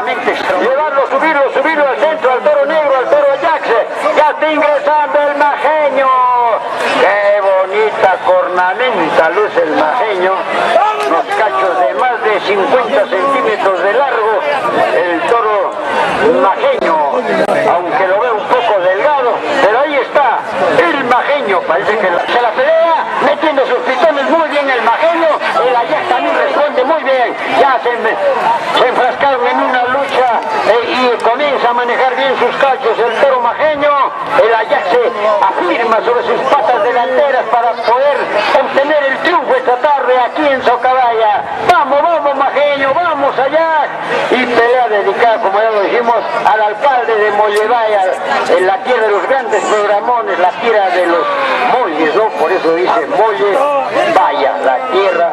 nuevamente. Llevarlo, subirlo al centro, al toro negro, al toro Ajax. Ya está ingresando el majeño. Qué bonita cornamenta luce el majeño. Los cachos de más de 50 centímetros de largo. El toro majeño, aunque lo veo un poco delgado, pero ahí está el majeño. Parece que se la pelea, metiendo sus pistones muy bien el majeño. El Ajax también responde muy bien. Ya se enfrascaron en una lucha y comienza a manejar bien sus cachos el toro majeño. El Ajax se afirma sobre sus patas delanteras para poder obtener el triunfo esta tarde aquí en Socabaya. Vamos, vamos majeño, vamos Ajax. Y pelea dedicada, como ya lo dijimos, al alcalde de Mollevaya, en la tierra de los grandes programones, la tierra de los molles, ¿no? Por eso dice Mollevaya, la tierra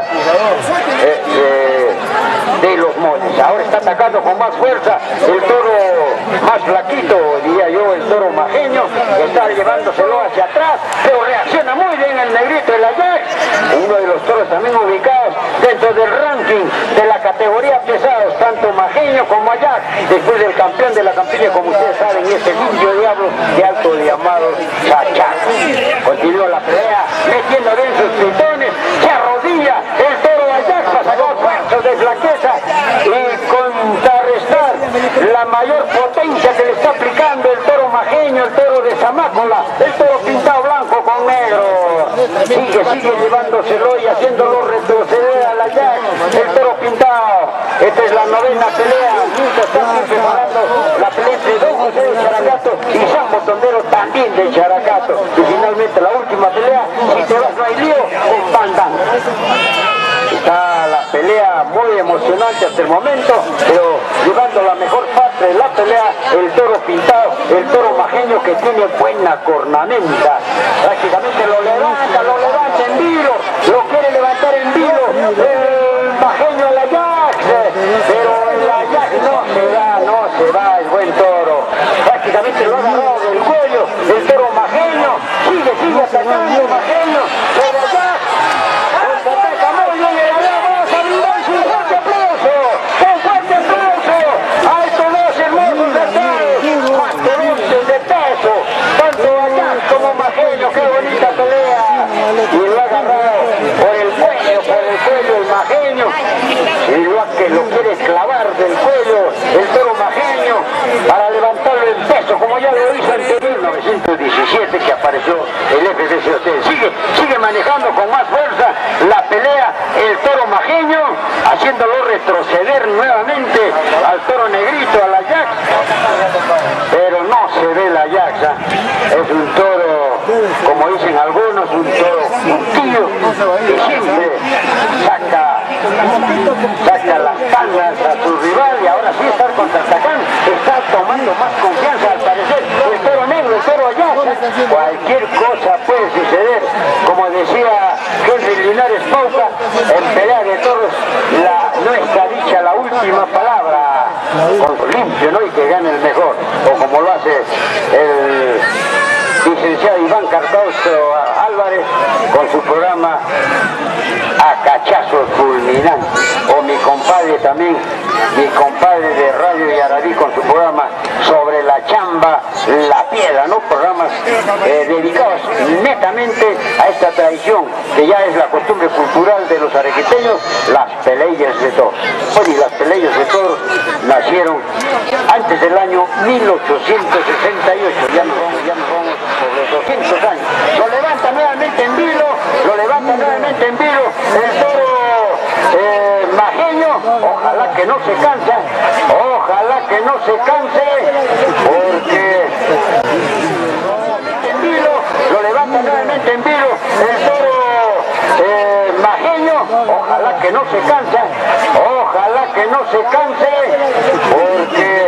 de los molles. Ahora está atacando con más fuerza el toro más flaquito, diría yo, el toro majeño, está llevándoselo hacia atrás, pero reacciona muy bien el negrito, el Ajax, uno de los toros también ubicados dentro del ranking de la categoría pesados, tanto majeño como Ajax, después del campeón de la campiña, como ustedes saben, este limpio diablo de alto llamado Chachaco. Continúa la pelea, metiendo bien sus pitones, se arrodilla el toro Ajax para sacar fuerzas de flaqueza y contrarrestar la mayor potencia que le está aplicando el toro majeño, el toro de Zamácola, el toro pintado blanco con negro. Sigue llevándoselo y haciéndolo retroceder a la Ajax, el toro pintado. Esta es la novena pelea, mientras están preparando la pelea entre Don José de Characato y San Botondero también de Characato. Y finalmente la última pelea, si te vas no hay lío, con Bandán. Está la pelea muy emocionante hasta el momento, pero llevando la mejor parte de la pelea el toro pintado, el toro majeño que tiene buena cornamenta. Prácticamente lo levanta en vilo, lo quiere levantar en vilo el majeño al Ajax, pero el Ajax no se va el buen toro. Prácticamente lo ha agarrado del cuello el toro majeño, sigue atacando el majeño, pero Ajax ataca muy bien el Ajax. Vamos a brindar un fuerte aplauso a estos dos hermosos detalles, mastodontes de peso, tanto Ajax como majeño. Qué bonita pelea, y lo ha agarrado por el cuello el majeño, y lo quiere clavar del cuello el toro majeño para levantarlo el peso, como ya lo hizo en 1917 que apareció el FBC. Sigue manejando con más fuerza la pelea el toro majeño, haciéndolo retroceder nuevamente al toro negrito, al Ajax, pero no se ve el Ajax. Es un toro, como dicen algunos, un toro puntillo que siempre saca las palmas a su rival, y ahora sí está contraatacando, está tomando más confianza al parecer el toro negro, el toro Ajax. Cualquier cosa puede suceder, como decía Henry Linares Pauca, en pelea de toros no está dicha la última palabra, con limpio, ¿no? Y que gane el mejor, o como lo hace el licenciado Iván Cardoso Álvarez con su programa A Cachazo Fulminante, o mi compadre también, mi compadre de Radio Yaraví con su programa Sobre la Chamba, La Piedra, ¿no? Programas dedicados netamente a esta tradición que ya es la costumbre cultural de los arequipeños, las peleas de toros. Bueno, y las peleas de toros nacieron antes del año 1868, ya no vamos por los 200 años. Lo levanta nuevamente en vilo, el toro majeño. Ojalá que no se canse, porque en vilo, lo levanta nuevamente en vilo el toro majeño. Ojalá que no se canse, porque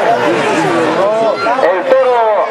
el toro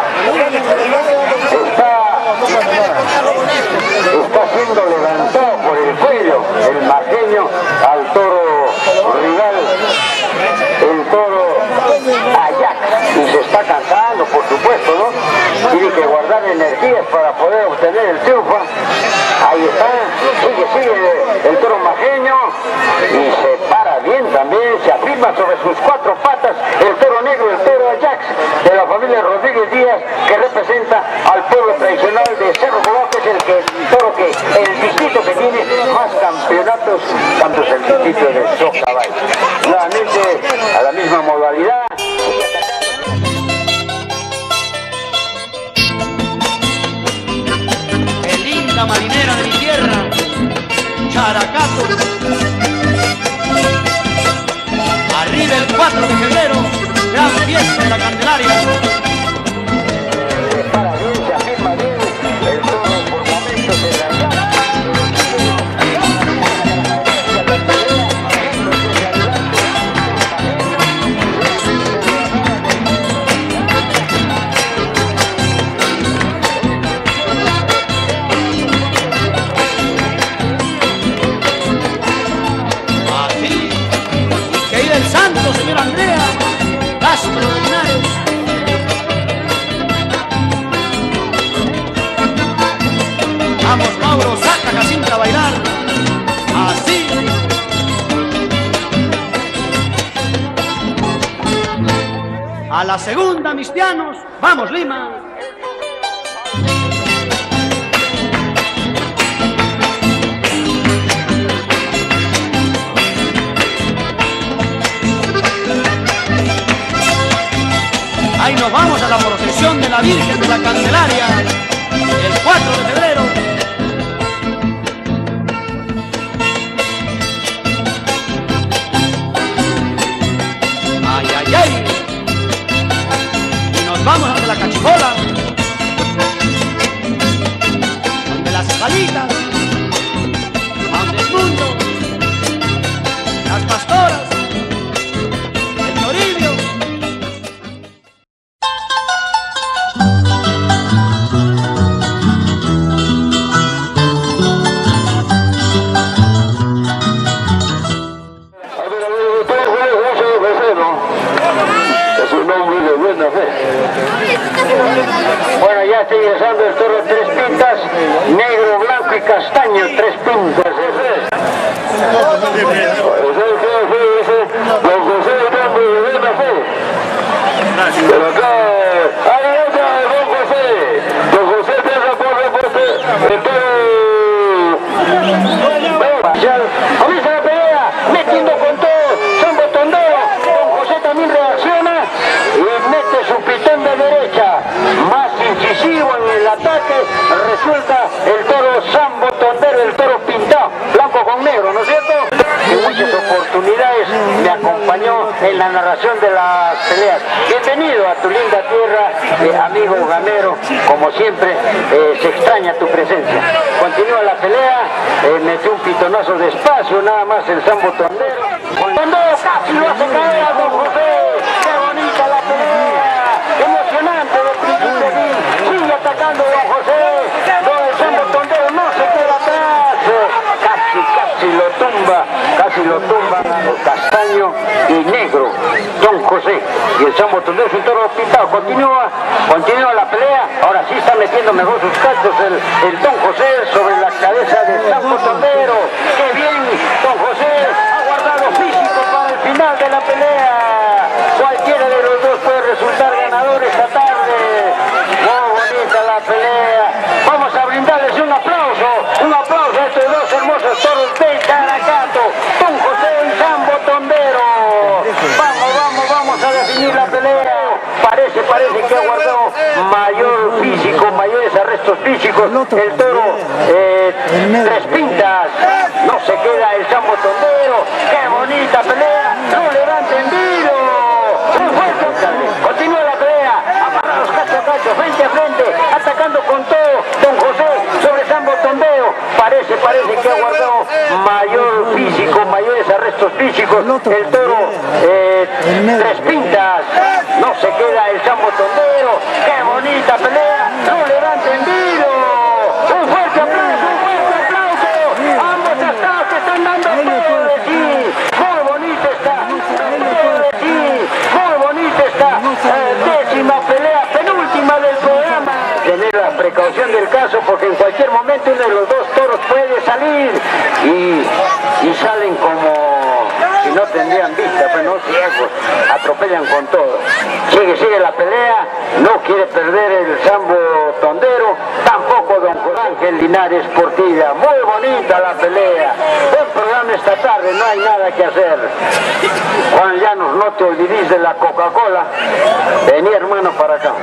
está siendo levantado por el cuello, el majeño, al toro rival, el toro Ajax, y se está cansando, por supuesto, ¿no? Tiene que guardar energías para poder obtener el triunfo. Ahí está, sigue el toro majeño, y se para bien también, se afirma encima sobre sus cuatro patas el toro negro, el toro Ajax de la familia Rodríguez Díaz, que representa al pueblo tradicional de Cerro Colorado, que es el distrito que tiene más campeonatos, tanto es el distrito de Socabay. Nuevamente a la misma modalidad. Qué linda marinera de mi tierra, Characato. Arriba el 4 de febrero, gran fiesta de la Candelaria. Para bien, se afirma bien el toro por momentos en la llave. Así, que vive el santo, señor Andrea, Castro de Linares. Vamos, Mauro, saca Jacinta a bailar. Así. A la segunda, mis pianos. Vamos, Lima. Ahí nos vamos a la procesión de la Virgen de la Candelaria, el 4 de febrero. ¡Ay, ay, ay! Y nos vamos ante la Cachipola, donde las palitas, donde el mundo, las pastoras, el Toribio. Bueno, ya está ingresando el toro Tres Pintas, negro, blanco y castaño, Tres Pintas. Pero acá, ahí está don José. Don José el toro. Comienza la pelea, metiendo con todo, son botondeo. Don José también reacciona y mete su pitón de derecha, más incisivo en el ataque, resulta el toro Sambo Tondero, el toro pintado, blanco con negro, ¿no es cierto? En muchas oportunidades me acompañó en la narración de las peleas. Bienvenido a tu linda tierra, amigo ganero, como siempre, se extraña tu presencia. Continúa la pelea, metió un pitonazo despacio, nada más el Sambo Tondero. Tondero casi lo hace caer a don José. ¡Qué bonita la pelea! Emocionante de principio a fin. Sigue atacando don José. Don el Sambo Tondero no se queda atrás. Casi lo tumba el castaño y negro, don José. Y el Sambo Tondero es un toro pintado. Continúa la pelea. Ahora sí está metiendo mejor sus cachos el don José sobre la cabeza del Sambo Tondero. ¡Qué bien! Don José ha guardado físico para el final de la pelea. Cualquiera de los dos puede resultar ganador esta tarde. Muy bonita la pelea. Vamos a brindarles un aplauso a estos dos hermosos toros de Characato, don José y Sambo Tondero. Vamos a definir la pelea. Parece que ha guardado mayor físico, mayores arrestos físicos el toro Tres Pintas. No se queda el Sambo Tondero. ¡Qué bonita pelea! ¡No levanten vilo! Continúa la pelea, amarrados cacho a cacho, frente a frente, atacando con todo don José sobre Sambo Tondero. Parece que ha guardado mayor físico, mayores arrestos físicos el toro Tres Pintas. No se queda el Sambo Tondero. ¡Qué bonita pelea! ¡No levanten vilo! ¡Un fuerte aplauso! ¡Ambos estados que están dando todo de sí! ¡Muy bonita está! ¡Muy bonita esta décima pelea, penúltima del programa! Tener la precaución del caso, porque en cualquier momento uno de los dos toros puede salir y salen como si no tendrían vista, pues no ciegos, atropellan con todo. Sigue la pelea, no quiere perder el Sambo Tondero, tampoco don José Ángel Linares Portilla. Muy bonita la pelea, buen programa esta tarde, no hay nada que hacer. Juan Llanos, no te olvides de la Coca-Cola. Vení, hermano, para acá.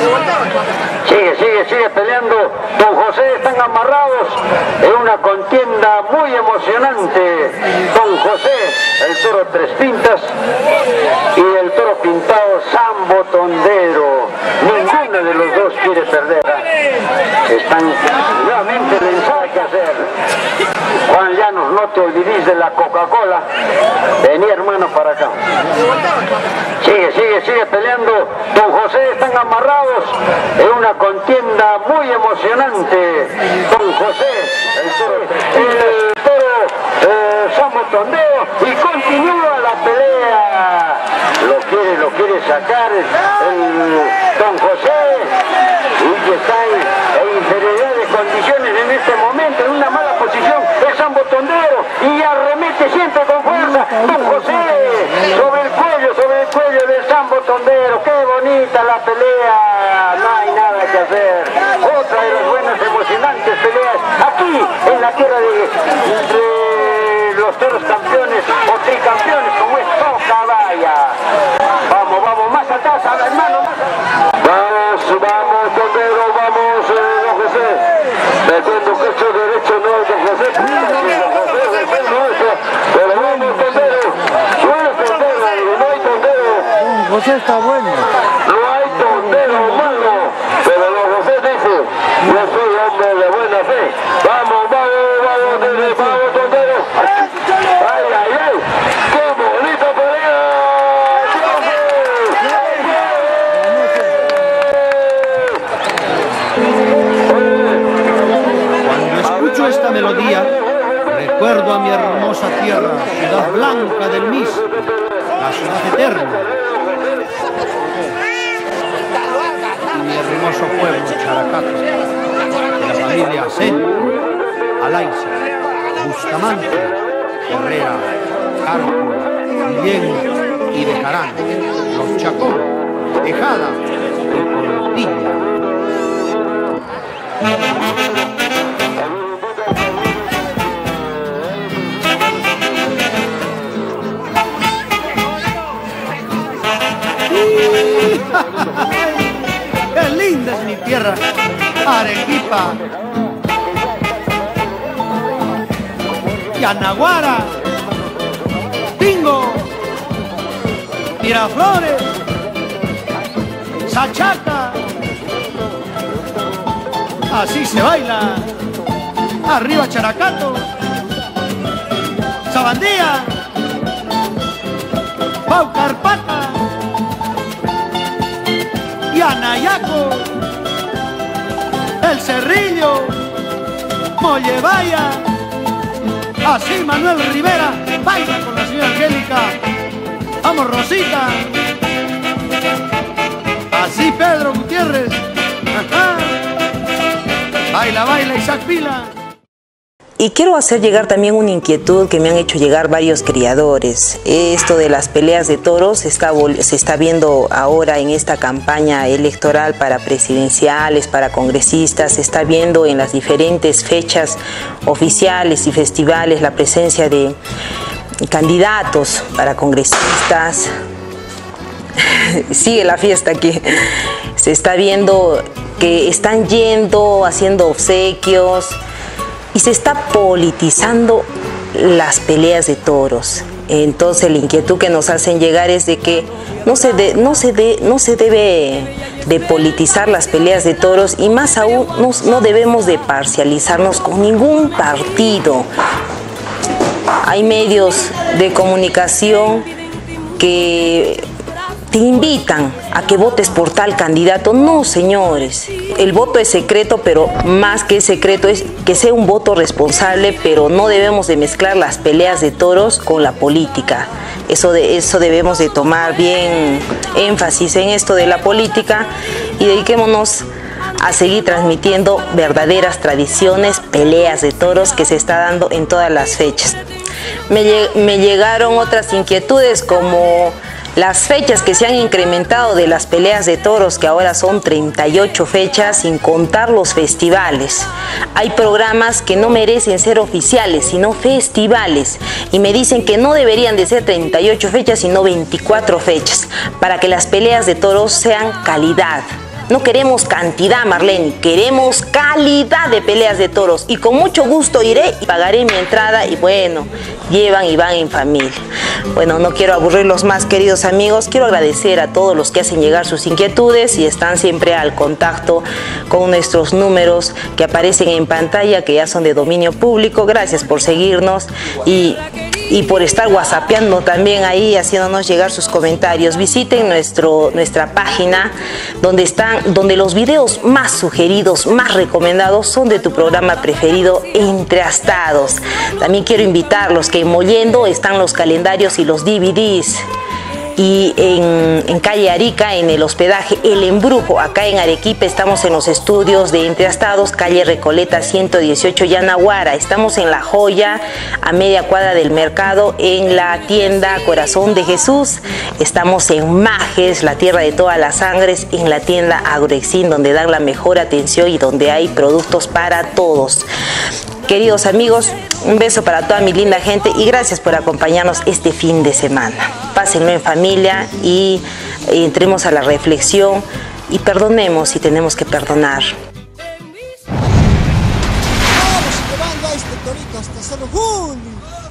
Sigue peleando. Don José, están amarrados en una contienda muy emocionante. Don José, el toro Tres Pintas, y el toro pintado Sambo Tondero. Ninguno de los dos quiere perder. Están nuevamente pensando qué hacer. Juan Llanos, no te olvides de la Coca-Cola. Vení, hermano, para acá. Sigue peleando. Don José, están amarrados en una contienda muy emocionante. Don José, el toro Sambo Tondero, y continúa la pelea. Lo quiere sacar el Don José, y que está en inferioridad de condiciones en este momento, en una mala posición el Sambo Tondero, y arremete siempre con fuerza Don José sobre el cuello del Sambo Tondero. Qué bonita la pelea, no hay nada que hacer. Otra de las buenas, emocionantes peleas aquí en la tierra de los toros campeones o tricampeones, como es Socabaya. Vamos, más atrás, hermano. Vamos, Tondero, vamos, don José. Me cuento que hecho derecho no es don José. Pero vamos, Tondero. No hay Tondero. José está bueno. No hay Tondero malo. Pero don José dice, yo soy hombre de buena fe. Vamos, Tondero. Ay. Qué bonita pelea. Cuando escucho esta melodía, recuerdo a mi hermosa tierra, ciudad blanca del Mis, la ciudad eterna. Y mi hermoso pueblo, Characato, de la familia Sen, Alaiza, Bustamante, Herrera, Carpo, Guillén y de Jarán, los Chacón, Tejada y Portilla. ¡Qué linda es mi tierra! Arequipa, Yanaguara, Tingo, Miraflores, Sachaca. Así se baila. Arriba Characato, Sabandía, Paucarpata, Yanayaco, El Cerrillo, Mollevaya. Así Manuel Rivera baila con la señora Angélica. Vamos, Rosita. Así Pedro Gutiérrez. Ajá. Baila Isaac Pila. Y quiero hacer llegar también una inquietud que me han hecho llegar varios criadores. Esto de las peleas de toros se está viendo ahora en esta campaña electoral para presidenciales, para congresistas. Se está viendo en las diferentes fechas oficiales y festivales la presencia de candidatos para congresistas. Sigue la fiesta aquí. Se está viendo que están yendo, haciendo obsequios. Y se está politizando las peleas de toros. Entonces la inquietud que nos hacen llegar es de que no se debe de politizar las peleas de toros, y más aún no debemos de parcializarnos con ningún partido. Hay medios de comunicación que te invitan a que votes por tal candidato. No, señores, el voto es secreto, pero más que secreto es que sea un voto responsable, pero no debemos de mezclar las peleas de toros con la política. Eso debemos de tomar bien énfasis en esto de la política, y dediquémonos a seguir transmitiendo verdaderas tradiciones, peleas de toros que se está dando en todas las fechas. me llegaron otras inquietudes como las fechas que se han incrementado de las peleas de toros, que ahora son 38 fechas, sin contar los festivales. Hay programas que no merecen ser oficiales, sino festivales. Y me dicen que no deberían de ser 38 fechas, sino 24 fechas, para que las peleas de toros sean calidad. No queremos cantidad, Marlene, queremos calidad de peleas de toros. Y con mucho gusto iré y pagaré mi entrada y bueno, llevan y van en familia. Bueno, no quiero aburrirlos más, queridos amigos. Quiero agradecer a todos los que hacen llegar sus inquietudes y están siempre al contacto con nuestros números que aparecen en pantalla, que ya son de dominio público. Gracias por seguirnos y por estar whatsappeando también ahí, haciéndonos llegar sus comentarios. Visiten nuestra página donde los videos más sugeridos, más recomendados son de tu programa preferido, Entreastados. También quiero invitarlos que en Mollendo están los calendarios y los DVDs. Y en calle Arica, en el hospedaje El Embrujo, acá en Arequipa, estamos en los estudios de Entreastados, calle Recoleta 118, Yanaguara. Estamos en La Joya, a media cuadra del mercado, en la tienda Corazón de Jesús. Estamos en Majes, la tierra de todas las sangres, en la tienda Agrexin, donde dan la mejor atención y donde hay productos para todos. Queridos amigos, un beso para toda mi linda gente y gracias por acompañarnos este fin de semana. Pásenlo en familia y entremos a la reflexión y perdonemos si tenemos que perdonar. Vamos llevando a este torito hasta San Juan.